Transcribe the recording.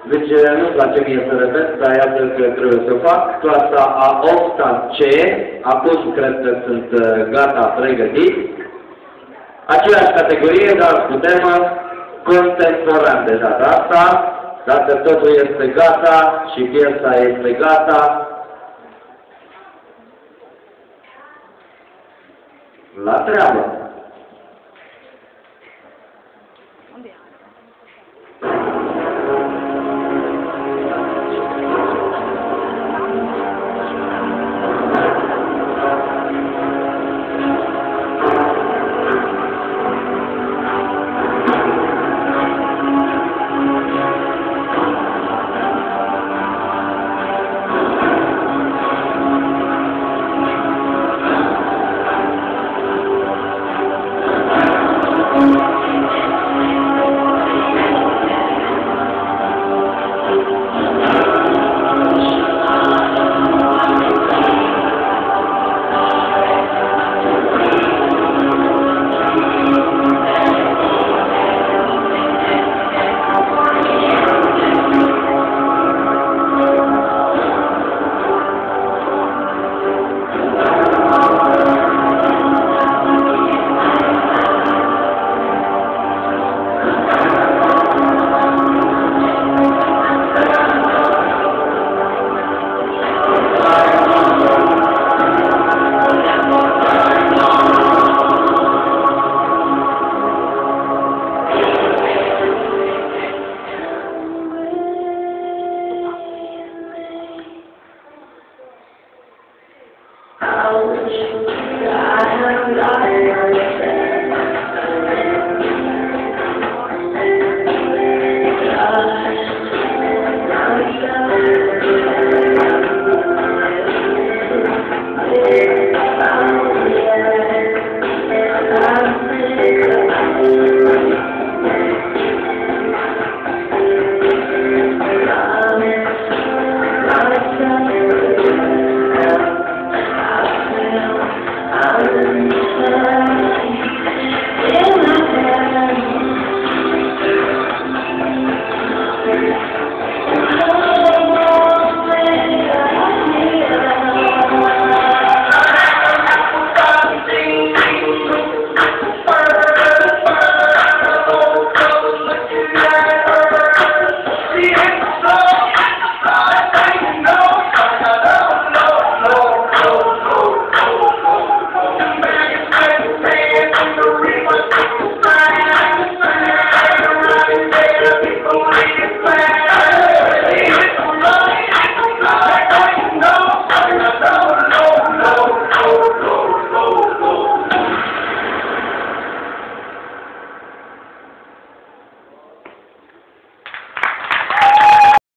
Deci nu-mi place mie să repet, dar iată că trebuie să fac. Clasa a 8-a C, acum cred că sunt gata pregătiți. Aceeași categorie, dar cu temă contemporan de data asta. Dacă totul este gata și piesa este gata, la treabă!